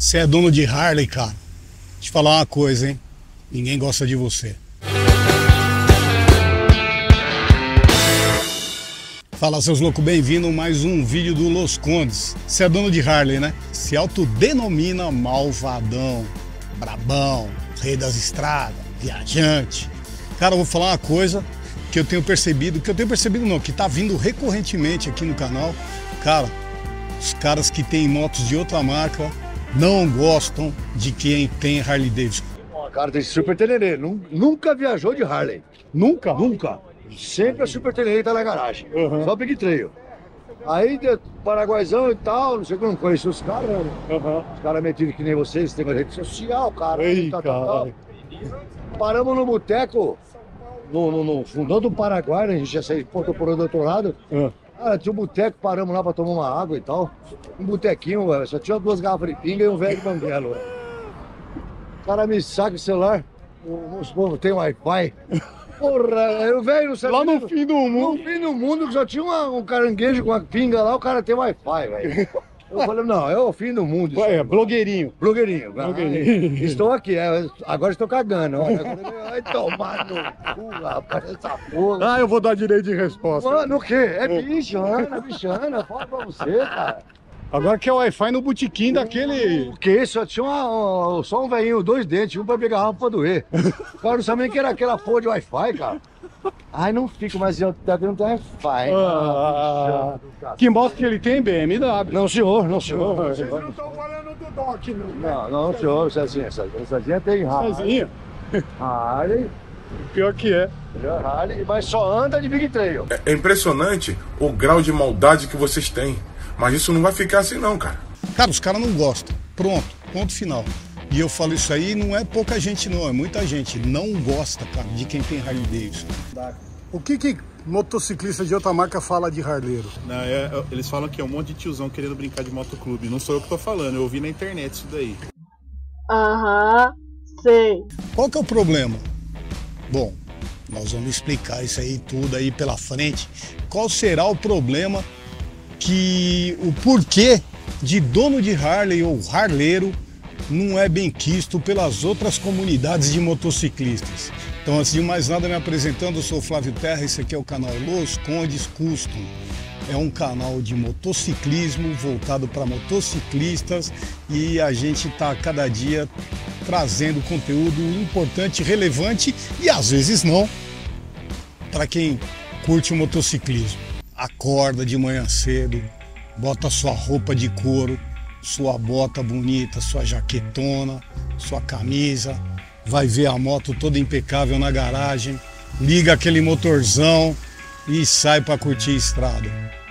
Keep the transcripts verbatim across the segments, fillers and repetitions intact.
Você é dono de Harley, cara. Deixa eu te falar uma coisa, hein? Ninguém gosta de você. Fala, seus loucos, bem-vindo a mais um vídeo do Los Condes. Você é dono de Harley, né? Se autodenomina malvadão, brabão, rei das estradas, viajante. Cara, eu vou falar uma coisa que eu tenho percebido, que eu tenho percebido não, que tá vindo recorrentemente aqui no canal. Cara, os caras que têm motos de outra marca não gostam de quem tem Harley Davidson. O cara tem Super Tenerê, nunca viajou de Harley. Nunca? Nunca. Sempre a Super Tenerê tá na garagem. Uhum. Só Big Trail. Aí, de Paraguaizão e tal, não sei como, não conheci os caras, né? Uhum. Os caras metidos que nem vocês, tem uma rede social, cara. Ei, tal, cara. Tal, tal. Paramos no boteco, no, no, no fundão do Paraguai, né? A gente já saiu, portou por do outro lado. Uhum. Cara, tinha um boteco, paramos lá pra tomar uma água e tal. Um botequinho, velho, só tinha duas garrafas de pinga e um velho de banguelo, velho. O cara me saca o celular, não tem Wi-Fi. Porra, o velho não sabe. Lá no fim do mundo. No fim do mundo, só tinha uma, um caranguejo com uma pinga lá, o cara tem Wi-Fi, velho. Eu falei, não, é o fim do mundo. Ué, é blogueirinho. Blogueirinho. Blogueirinho. Ah, estou aqui, é, agora estou cagando. Vai tomar no cu, rapaz, essa porra. Ah, eu vou dar direito de resposta. Mano, o quê? É bichana, bichana, fala pra você, cara. Agora que é Wi-Fi no botequim daquele... O que? Só tinha uma, só um velhinho, dois dentes, um pra pegar a rampa pra doer. O cara não sabia nem que era aquela porra de Wi-Fi, cara. Ai, não fico, mas eu não tem Wi-Fi. Ah, ah, que moto que ele tem? B M W. Não, senhor, não, senhor. Vocês não estão falando do Doc, não. Não, não, senhor, Cezinha, Cezinha, Cezinha tem Harley. Cezinha? Harley. Pior que é. Harley, mas só anda de Big Trail. É impressionante o grau de maldade que vocês têm. Mas isso não vai ficar assim não, cara. Cara, os caras não gostam. Pronto, ponto final. E eu falo isso aí, não é pouca gente não, é muita gente. Não gosta, cara, de quem tem Harley Davidson. O que que motociclista de outra marca fala de harleiro? Não, é, é, eles falam que é um monte de tiozão querendo brincar de motoclube. Não sou eu que tô falando, eu ouvi na internet isso daí. Aham, sei. Qual que é o problema? Bom, nós vamos explicar isso aí tudo aí pela frente. Qual será o problema que o porquê de dono de Harley ou harleiro não é bem quisto pelas outras comunidades de motociclistas. Então, antes de mais nada, me apresentando, eu sou o Flávio Terra, esse aqui é o canal Los Condes Custom. É um canal de motociclismo voltado para motociclistas e a gente está cada dia trazendo conteúdo importante, relevante e às vezes não, para quem curte o motociclismo. Acorda de manhã cedo, bota sua roupa de couro, sua bota bonita, sua jaquetona, sua camisa, vai ver a moto toda impecável na garagem, liga aquele motorzão e sai para curtir a estrada.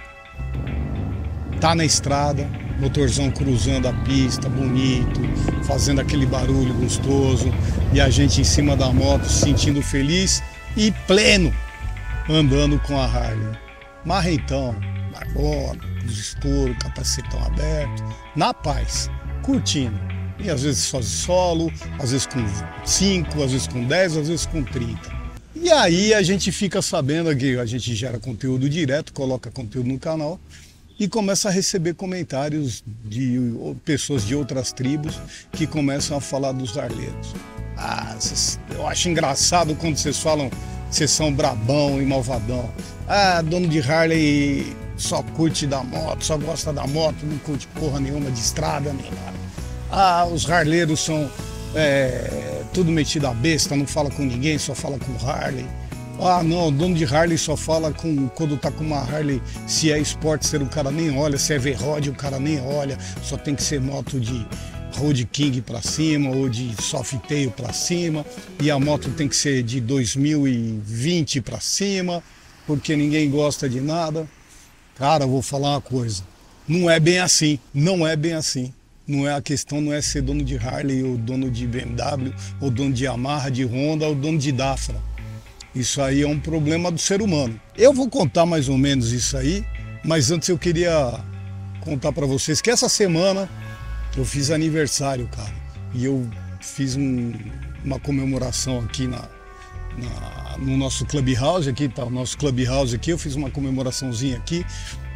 Tá na estrada, motorzão cruzando a pista, bonito, fazendo aquele barulho gostoso e a gente em cima da moto se sentindo feliz e pleno andando com a Harley. Marrentão, barbona, cruz estouro, capacetão aberto, na paz, curtindo. E às vezes só solo, às vezes com cinco, às vezes com dez, às vezes com trinta. E aí a gente fica sabendo que a gente gera conteúdo direto, coloca conteúdo no canal e começa a receber comentários de pessoas de outras tribos que começam a falar dos harleiros. Ah, eu acho engraçado quando vocês falam que vocês são brabão e malvadão. Ah, dono de Harley só curte da moto, só gosta da moto, não curte porra nenhuma de estrada nem nada. Ah, os harleiros são é, tudo metido a besta, não fala com ninguém, só fala com Harley. Ah, não, o dono de Harley só fala com, quando tá com uma Harley, se é Sportster o cara nem olha, se é V-Rod o cara nem olha, só tem que ser moto de Road King pra cima ou de Softail pra cima e a moto tem que ser de dois mil e vinte pra cima, porque ninguém gosta de nada. Cara, eu vou falar uma coisa, não é bem assim, não é bem assim. Não é a questão, não é ser dono de Harley ou dono de B M W ou dono de Yamaha, de Honda ou dono de Dafra. Isso aí é um problema do ser humano. Eu vou contar mais ou menos isso aí, mas antes eu queria contar para vocês que essa semana eu fiz aniversário, cara. E eu fiz um, uma comemoração aqui na, na, no nosso Clubhouse, aqui tá o nosso Clubhouse aqui, eu fiz uma comemoraçãozinha aqui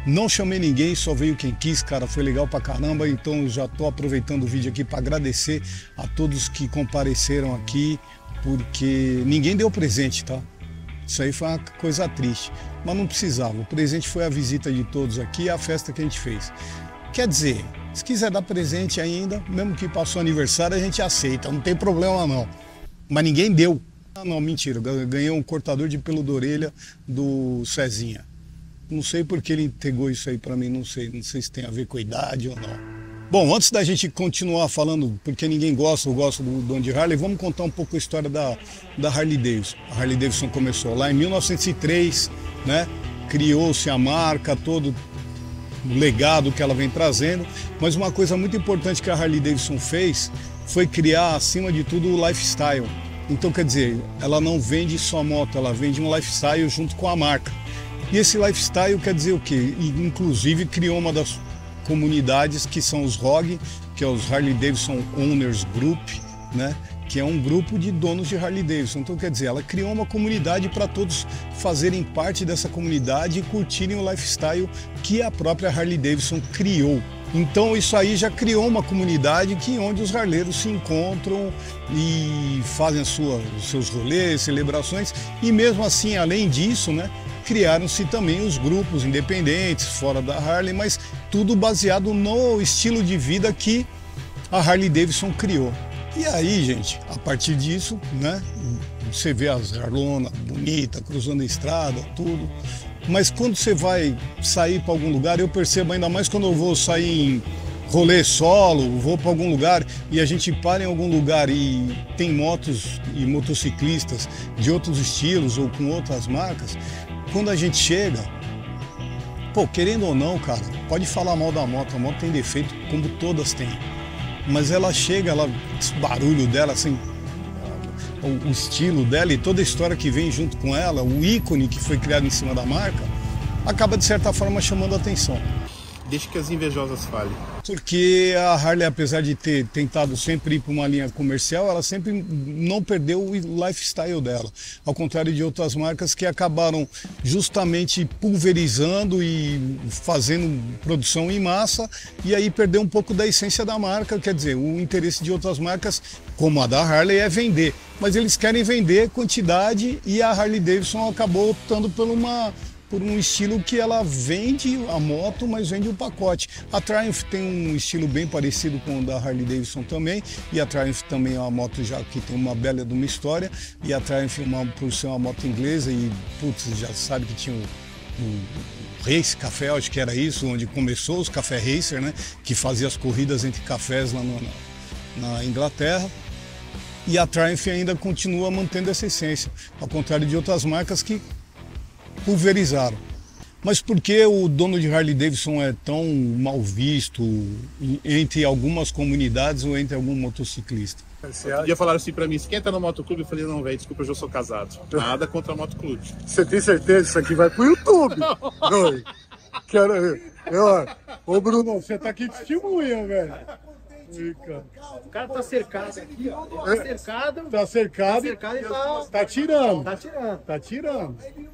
Não chamei ninguém, só veio quem quis, cara, foi legal pra caramba. Então eu já tô aproveitando o vídeo aqui para agradecer a todos que compareceram aqui, porque ninguém deu presente, tá? Isso aí foi uma coisa triste, mas não precisava. O presente foi a visita de todos aqui e a festa que a gente fez. Quer dizer, se quiser dar presente ainda, mesmo que passou aniversário, a gente aceita, não tem problema não. Mas ninguém deu. Ah, não, mentira, ganhei um cortador de pelo da orelha do Cezinha. Não sei porque ele entregou isso aí pra mim, não sei, não sei se tem a ver com a idade ou não. Bom, antes da gente continuar falando, porque ninguém gosta, eu gosto do dono de Harley, vamos contar um pouco a história da, da Harley Davidson. A Harley Davidson começou lá em mil novecentos e três, né? Criou-se a marca, todo o legado que ela vem trazendo, mas uma coisa muito importante que a Harley Davidson fez foi criar, acima de tudo, o lifestyle. Então, quer dizer, ela não vende só moto, ela vende um lifestyle junto com a marca. E esse lifestyle quer dizer o quê? Inclusive criou uma das comunidades que são os R O G, que é os Harley Davidson Owners Group, né? Que é um grupo de donos de Harley Davidson. Então, quer dizer, ela criou uma comunidade para todos fazerem parte dessa comunidade e curtirem o lifestyle que a própria Harley Davidson criou. Então, isso aí já criou uma comunidade que, onde os harleiros se encontram e fazem a sua, os seus rolês, celebrações. E mesmo assim, além disso, né, criaram-se também os grupos independentes, fora da Harley, mas tudo baseado no estilo de vida que a Harley Davidson criou. E aí, gente, a partir disso, né, você vê as Harlonas bonitas, cruzando a estrada, tudo. Mas quando você vai sair para algum lugar, eu percebo ainda mais quando eu vou sair em rolê solo, vou para algum lugar e a gente para em algum lugar e tem motos e motociclistas de outros estilos ou com outras marcas, quando a gente chega, pô, querendo ou não, cara, pode falar mal da moto, a moto tem defeito como todas têm. Mas ela chega, ela, esse barulho dela, assim, o, o estilo dela e toda a história que vem junto com ela, o ícone que foi criado em cima da marca, acaba de certa forma chamando a atenção. Deixa que as invejosas falem. Porque a Harley, apesar de ter tentado sempre ir para uma linha comercial, ela sempre não perdeu o lifestyle dela. Ao contrário de outras marcas que acabaram justamente pulverizando e fazendo produção em massa, e aí perdeu um pouco da essência da marca. Quer dizer, o interesse de outras marcas, como a da Harley, é vender. Mas eles querem vender quantidade e a Harley Davidson acabou optando por uma... por um estilo que ela vende a moto, mas vende o pacote. A Triumph tem um estilo bem parecido com o da Harley Davidson também, e a Triumph também é uma moto já que tem uma bela de uma história, e a Triumph, uma, por ser uma moto inglesa, e putz, já sabe que tinha o, o, o Race Café, acho que era isso, onde começou os Café Racer, né, que fazia as corridas entre cafés lá no, na, na Inglaterra. E a Triumph ainda continua mantendo essa essência, ao contrário de outras marcas que pulverizaram. Mas por que o dono de Harley Davidson é tão mal visto entre algumas comunidades ou entre algum motociclista? Um dia falaram assim pra mim, você quer entrar no motoclube? Eu falei, não, velho, desculpa, eu já sou casado. Nada contra motoclube. Você tem certeza que isso aqui vai pro YouTube? Não. Quero... Eu... Ô, Bruno, você tá aqui de testemunha, velho. O cara tá cercado aqui, ó. Tá cercado. Tá cercado. Tá cercado e tá... Tá tirando. Tá tirando. Tá tirando.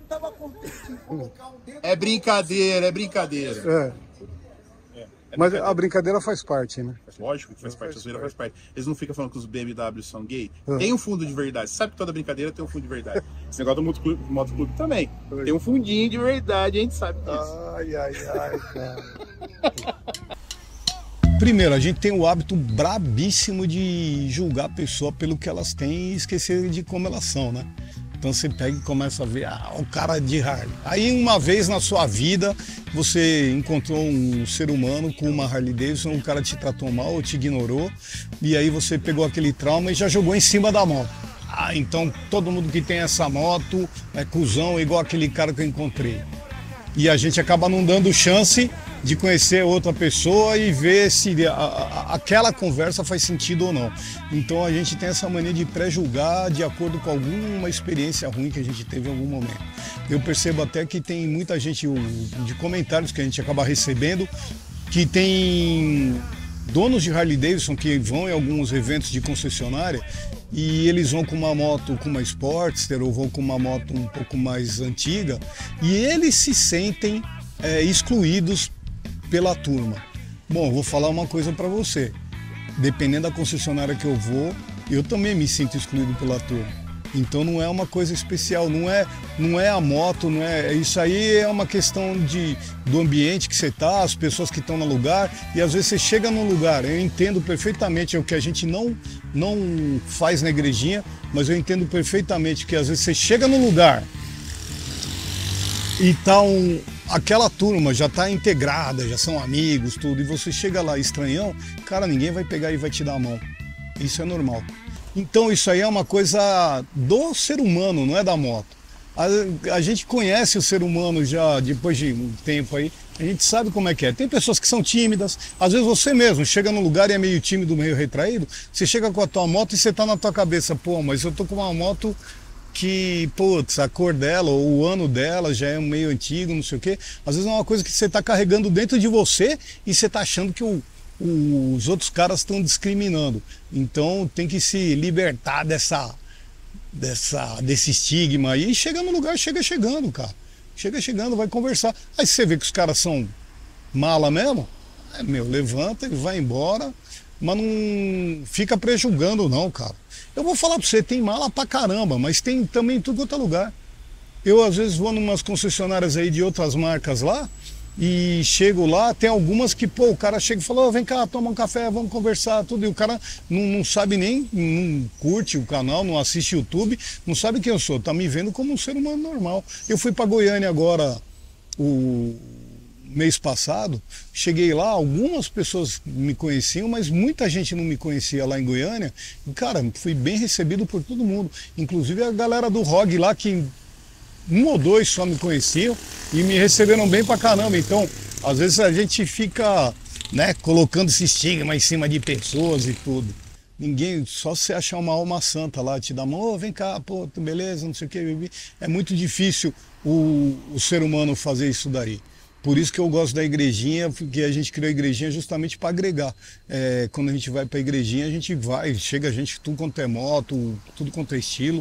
É brincadeira, é brincadeira. É. É Mas a brincadeira faz parte, né? Lógico que faz parte, a zoeira faz parte. Eles não ficam falando que os B M W são gay. Uhum. Tem um fundo de verdade. Você sabe que toda brincadeira tem um fundo de verdade. Esse negócio do motoclube, do motoclube também. Tem um fundinho de verdade, a gente sabe disso. Ai, ai, ai, cara. Primeiro, a gente tem o hábito brabíssimo de julgar a pessoa pelo que elas têm e esquecer de como elas são, né? Então você pega e começa a ver, ah, o cara de Harley. Aí uma vez na sua vida, você encontrou um ser humano com uma Harley Davidson, o cara te tratou mal ou te ignorou, e aí você pegou aquele trauma e já jogou em cima da moto. Ah, então todo mundo que tem essa moto é cuzão, igual aquele cara que eu encontrei. E a gente acaba não dando chance de conhecer outra pessoa e ver se a, a, aquela conversa faz sentido ou não. Então a gente tem essa mania de pré-julgar de acordo com alguma experiência ruim que a gente teve em algum momento. Eu percebo até que tem muita gente, de comentários que a gente acaba recebendo, que tem donos de Harley Davidson que vão em alguns eventos de concessionária e eles vão com uma moto, com uma Sportster ou vão com uma moto um pouco mais antiga e eles se sentem é, excluídos pela turma. Bom, vou falar uma coisa para você. Dependendo da concessionária que eu vou, eu também me sinto excluído pela turma. Então não é uma coisa especial, não é, não é a moto, não é, isso aí é uma questão de, do ambiente que você está, as pessoas que estão no lugar, e às vezes você chega num lugar, eu entendo perfeitamente, é o que a gente não, não faz na igrejinha, mas eu entendo perfeitamente que às vezes você chega num lugar e tá um, aquela turma já está integrada, já são amigos, tudo, e você chega lá estranhão, cara, ninguém vai pegar e vai te dar a mão, isso é normal. Então isso aí é uma coisa do ser humano, não é da moto. A, a gente conhece o ser humano já depois de um tempo aí, a gente sabe como é que é. Tem pessoas que são tímidas, às vezes você mesmo chega num lugar e é meio tímido, meio retraído, você chega com a tua moto e você tá na tua cabeça, pô, mas eu tô com uma moto que, putz, a cor dela ou o ano dela já é meio antigo, não sei o quê. Às vezes é uma coisa que você tá carregando dentro de você e você tá achando que o os outros caras estão discriminando. Então tem que se libertar dessa, dessa, desse estigma aí e chega no lugar, chega chegando, cara. Chega chegando, vai conversar. Aí você vê que os caras são mala mesmo, é, meu, levanta e vai embora, mas não fica prejulgando não, cara. Eu vou falar pra você, tem mala pra caramba, mas tem também em tudo quanto é lugar. Eu às vezes vou numas concessionárias aí de outras marcas lá, e chego lá, tem algumas que, pô, o cara chega e fala, oh, vem cá, toma um café, vamos conversar, tudo, e o cara não, não sabe nem, não curte o canal, não assiste YouTube, não sabe quem eu sou, tá me vendo como um ser humano normal. Eu fui para Goiânia agora, o mês passado, cheguei lá, algumas pessoas me conheciam, mas muita gente não me conhecia lá em Goiânia, e cara, fui bem recebido por todo mundo, inclusive a galera do R O G lá, que um ou dois só me conheciam e me receberam bem pra caramba. Então, às vezes a gente fica, né, colocando esse estigma em cima de pessoas e tudo. Ninguém, só se achar uma alma santa lá, te dá a mão, oh, vem cá, pô, beleza, não sei o que. É muito difícil o, o ser humano fazer isso daí. Por isso que eu gosto da igrejinha, porque a gente criou a igrejinha justamente para agregar. É, quando a gente vai pra igrejinha, a gente vai, chega a gente tudo quanto é moto, tudo quanto é estilo.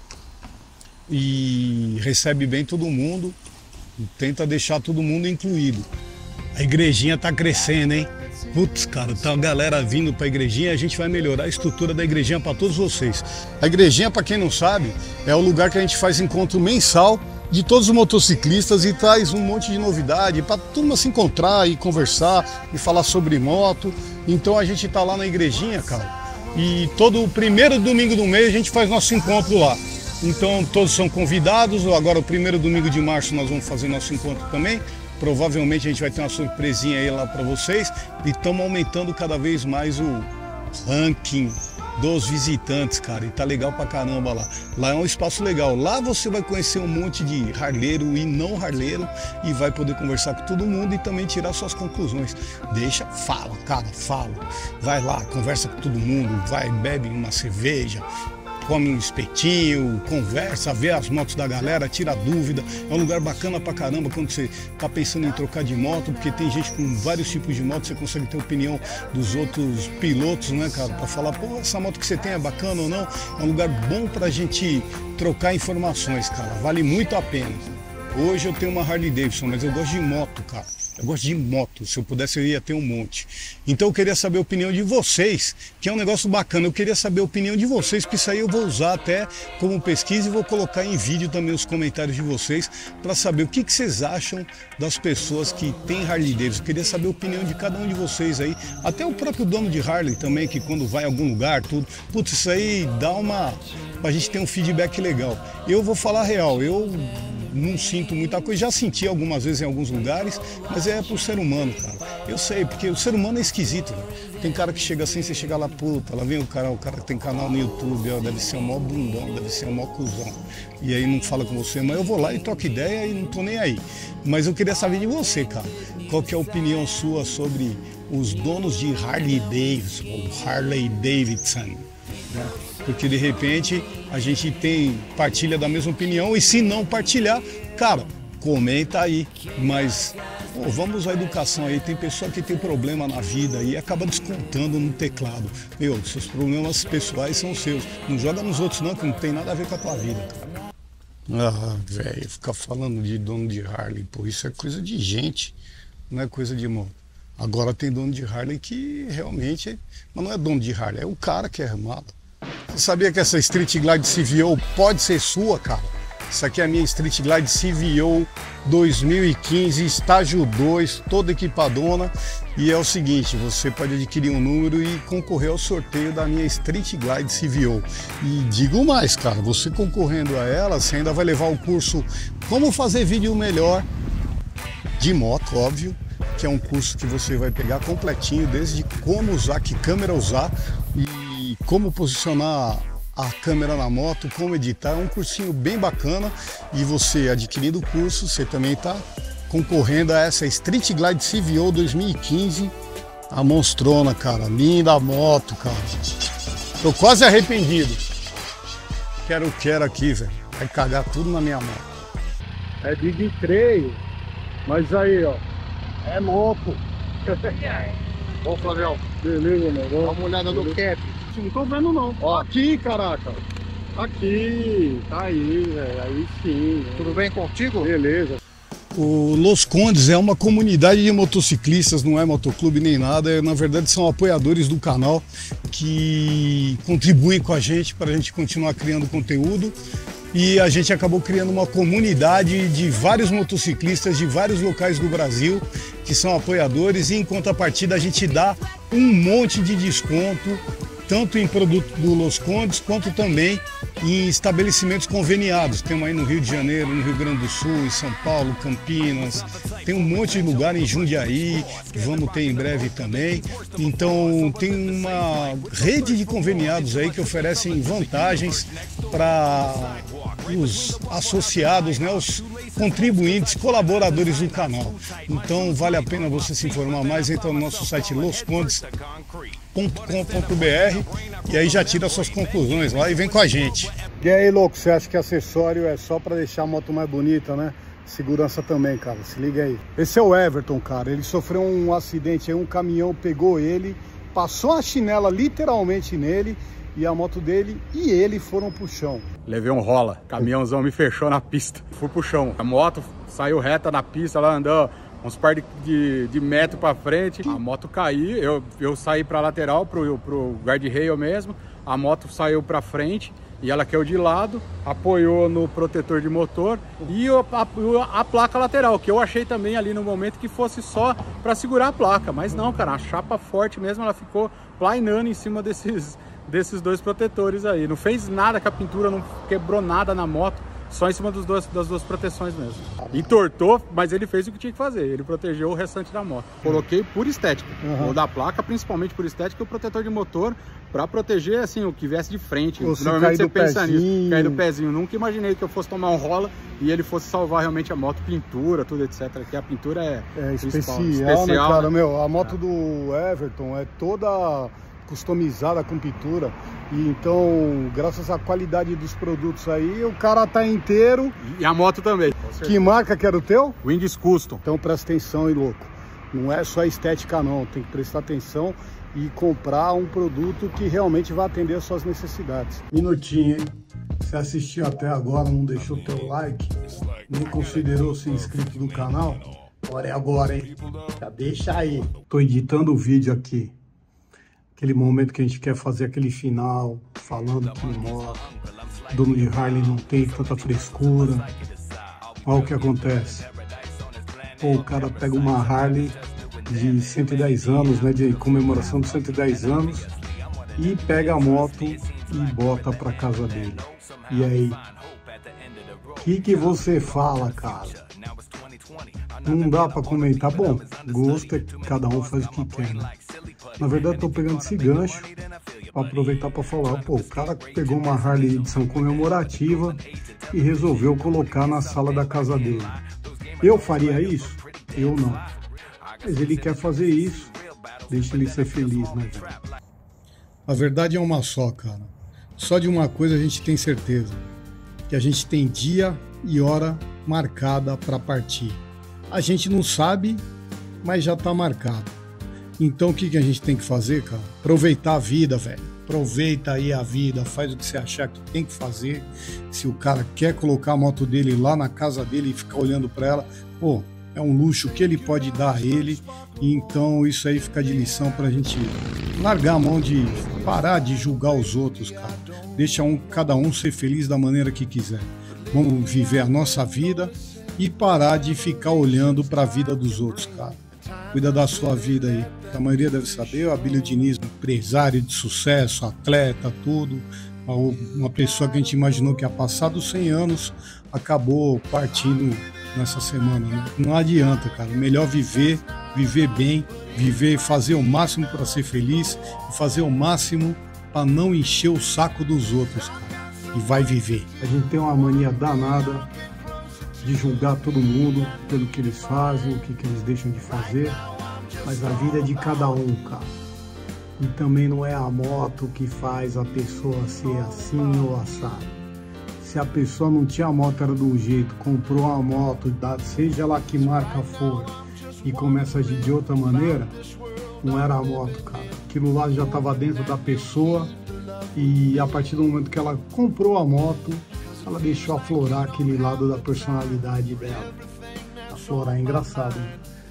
E recebe bem todo mundo, tenta deixar todo mundo incluído. A igrejinha tá crescendo, hein? Putz, cara, tá a galera vindo pra igrejinha, a gente vai melhorar a estrutura da igrejinha para todos vocês. A igrejinha, para quem não sabe, é o lugar que a gente faz encontro mensal de todos os motociclistas e traz um monte de novidade para todo mundo se encontrar e conversar e falar sobre moto. Então a gente tá lá na igrejinha, cara, e todo primeiro domingo do mês a gente faz nosso encontro lá. Então todos são convidados, agora o primeiro domingo de março nós vamos fazer nosso encontro também. Provavelmente a gente vai ter uma surpresinha aí lá para vocês. E estamos aumentando cada vez mais o ranking dos visitantes, cara. E tá legal pra caramba lá. Lá é um espaço legal. Lá você vai conhecer um monte de harleiro e não harleiro e vai poder conversar com todo mundo e também tirar suas conclusões. Deixa, fala, cara, fala. Vai lá, conversa com todo mundo, vai, bebe uma cerveja, come um espetinho, conversa, vê as motos da galera, tira dúvida. É um lugar bacana pra caramba quando você tá pensando em trocar de moto, porque tem gente com vários tipos de moto, você consegue ter opinião dos outros pilotos, né, cara? Pra falar, pô, essa moto que você tem é bacana ou não. É um lugar bom pra gente trocar informações, cara. Vale muito a pena. Hoje eu tenho uma Harley Davidson, mas eu gosto de moto, cara. Eu gosto de moto, se eu pudesse eu ia ter um monte. Então eu queria saber a opinião de vocês, que é um negócio bacana. Eu queria saber a opinião de vocês, porque isso aí eu vou usar até como pesquisa e vou colocar em vídeo também os comentários de vocês para saber o que, que vocês acham das pessoas que têm Harley Davidson. Eu queria saber a opinião de cada um de vocês aí, até o próprio dono de Harley também, que quando vai em algum lugar, tudo. Putz, isso aí dá uma... pra gente ter um feedback legal. Eu vou falar a real, eu... não sinto muita coisa, já senti algumas vezes em alguns lugares, mas é pro ser humano, cara. Eu sei, porque o ser humano é esquisito, né? Tem cara que chega assim, você chega lá, puta, lá vem o cara, o cara tem canal no YouTube, ó, deve ser um maior bundão, deve ser um maior cuzão. E aí não fala com você, mas eu vou lá e troco ideia e não tô nem aí. Mas eu queria saber de você, cara. Qual que é a opinião sua sobre os donos de Harley Davidson, ou Harley Davidson, né? Porque de repente a gente tem, partilha da mesma opinião, e se não partilhar, cara, comenta aí, mas pô, vamos usar a educação aí. Tem pessoa que tem problema na vida e acaba descontando no teclado. Meu, seus problemas pessoais são seus, não joga nos outros não, que não tem nada a ver com a tua vida, cara. Ah, velho, ficar falando de dono de Harley, pô, isso é coisa de gente, não é coisa de moto. Agora tem dono de Harley que realmente, mas não é dono de Harley, é o cara que é armado. Você sabia que essa Street Glide C V O pode ser sua, cara? Isso aqui é a minha Street Glide C V O dois mil e quinze, estágio dois, toda equipadona. E é o seguinte, você pode adquirir um número e concorrer ao sorteio da minha Street Glide C V O. E digo mais, cara, você concorrendo a ela, você ainda vai levar o curso Como Fazer Vídeo Melhor de Moto, óbvio, que é um curso que você vai pegar completinho, desde como usar, que câmera usar e como posicionar a câmera na moto, como editar. É um cursinho bem bacana e você adquirindo o curso, você também está concorrendo a essa Street Glide C V O dois mil e quinze, a monstrona, cara, linda a moto, cara. Tô quase arrependido. Quero, quero aqui, velho. Vai cagar tudo na minha moto. É de freio. Mas aí, ó. É moto. Ô, Flavião, Beleza, meu. dá uma olhada no cap. Não tô vendo, não. Ó. Aqui, caraca. Aqui. Tá aí, velho. Aí sim. Tudo bem contigo? Beleza. O Los Condes é uma comunidade de motociclistas, não é motoclube nem nada, na verdade são apoiadores do canal que contribuem com a gente para a gente continuar criando conteúdo e a gente acabou criando uma comunidade de vários motociclistas de vários locais do Brasil que são apoiadores e em contrapartida a gente dá um monte de desconto tanto em produto do Los Condes quanto também em estabelecimentos conveniados. Temos aí no Rio de Janeiro, no Rio Grande do Sul, em São Paulo, Campinas, tem um monte de lugar em Jundiaí, vamos ter em breve também. Então tem uma rede de conveniados aí que oferecem vantagens para os associados, né, os contribuintes, colaboradores do canal. Então vale a pena você se informar mais, entra no nosso site los condes ponto com ponto br e aí já tira suas conclusões lá e vem com a gente. E aí, louco, você acha que acessório é só para deixar a moto mais bonita, né? Segurança também, cara, se liga aí. Esse é o Everton, cara, ele sofreu um acidente aí, um caminhão pegou ele, passou a chinela literalmente nele e a moto dele e ele foram pro chão. Levei um rola, caminhãozão me fechou na pista, fui pro chão. A moto saiu reta na pista, ela andou uns par de, de, de metros pra frente, a moto caiu, eu, eu saí pra lateral, pro, pro guardrail mesmo, a moto saiu pra frente e ela caiu de lado, apoiou no protetor de motor e a, a, a placa lateral, que eu achei também ali no momento que fosse só pra segurar a placa, mas não, cara, a chapa forte mesmo, ela ficou plainando em cima desses, desses dois protetores aí, não fez nada com a pintura, não quebrou nada na moto, só em cima dos dois, das duas proteções mesmo. Entortou, mas ele fez o que tinha que fazer, ele protegeu o restante da moto. Coloquei por estética, uhum. O da placa principalmente por estética e o protetor de motor para proteger assim o que viesse de frente. Ou normalmente você pensa pezinho. nisso, cair do pezinho. Nunca imaginei que eu fosse tomar um rola e ele fosse salvar realmente a moto, pintura, tudo etcétera. Que a pintura é, é especial, especial, né, cara? Né? Meu, a moto é. do Everton é toda customizada com pintura e então graças à qualidade dos produtos aí o cara tá inteiro. E a moto também. Que marca que era o teu? Wings Custom. Então presta atenção aí, louco, não é só estética não, tem que prestar atenção e comprar um produto que realmente vai atender às suas necessidades. Minutinho, hein? Você assistiu até agora, não deixou teu like, nem considerou ser inscrito no canal? Agora é agora, hein? Já deixa aí. Tô editando o vídeo aqui. Aquele momento que a gente quer fazer aquele final, falando que moto, dono de Harley não tem tanta frescura. Olha o que acontece. Pô, o cara pega uma Harley de cento e dez anos, né, de comemoração de cento e dez anos, e pega a moto e bota pra casa dele. E aí? O que que você fala, cara? Não dá pra comentar. Bom, gosto é que cada um faz o que quer, né? Na verdade, tô pegando esse gancho para aproveitar para falar. Pô, o cara pegou uma Harley edição comemorativa e resolveu colocar na sala da casa dele. Eu faria isso? Eu não. Mas ele quer fazer isso, deixa ele ser feliz, né, velho? A verdade é uma só, cara. Só de uma coisa a gente tem certeza. Que a gente tem dia e hora marcada para partir. A gente não sabe, mas já tá marcado. Então o que, que a gente tem que fazer, cara? Aproveitar a vida, velho. aproveita aí a vida, faz o que você achar que tem que fazer. Se o cara quer colocar a moto dele lá na casa dele e ficar olhando para ela, pô, é um luxo que ele pode dar a ele. Então isso aí fica de lição pra gente largar a mão de parar de julgar os outros, cara. Deixa um, cada um ser feliz da maneira que quiser. Vamos viver a nossa vida e parar de ficar olhando para a vida dos outros, cara. Cuida da sua vida aí. A maioria deve saber, o Abílio Diniz, empresário de sucesso, atleta, tudo. Uma pessoa que a gente imaginou que ia passar dos cem anos, acabou partindo nessa semana, né? Não adianta, cara. Melhor viver, viver bem, viver, fazer o máximo para ser feliz e fazer o máximo para não encher o saco dos outros, cara. E vai viver. A gente tem uma mania danada de julgar todo mundo pelo que eles fazem, o que, que eles deixam de fazer, mas a vida é de cada um, cara. E também não é a moto que faz a pessoa ser assim ou assado. Se a pessoa não tinha a moto, era de um jeito, comprou uma moto, seja lá que marca for, e começa a agir de outra maneira, não era a moto, cara. Aquilo lá já estava dentro da pessoa, e a partir do momento que ela comprou a moto, ela deixou aflorar aquele lado da personalidade dela. Aflorar é engraçado, né?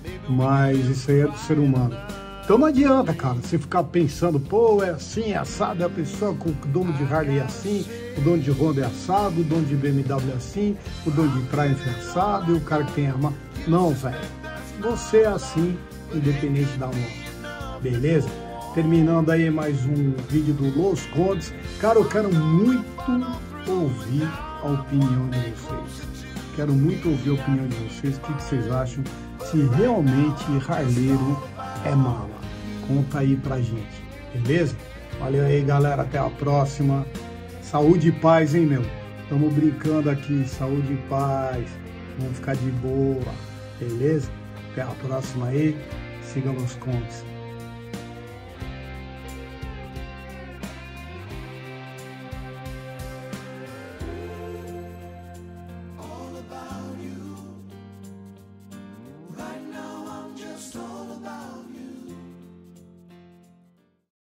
Mas isso aí é do ser humano. Então não adianta, cara, você ficar pensando, pô, é assim, é assado, é a pessoa com o dono de Harley é assim, o dono de Honda é assado, o dono de B M W é assim, o dono de Triumph é assado, e o cara que tem arma... Não, velho. Você é assim, independente da moto. Beleza? Terminando aí mais um vídeo do Los Condes. Cara, eu quero muito ouvir a opinião de vocês. Quero muito ouvir a opinião de vocês. O que vocês acham? Se realmente harleiro é mala. Conta aí pra gente. Beleza? Valeu aí, galera. Até a próxima. Saúde e paz, hein, meu? Tamo brincando aqui. Saúde e paz. Vamos ficar de boa. Beleza? Até a próxima aí. Siga Los Condes.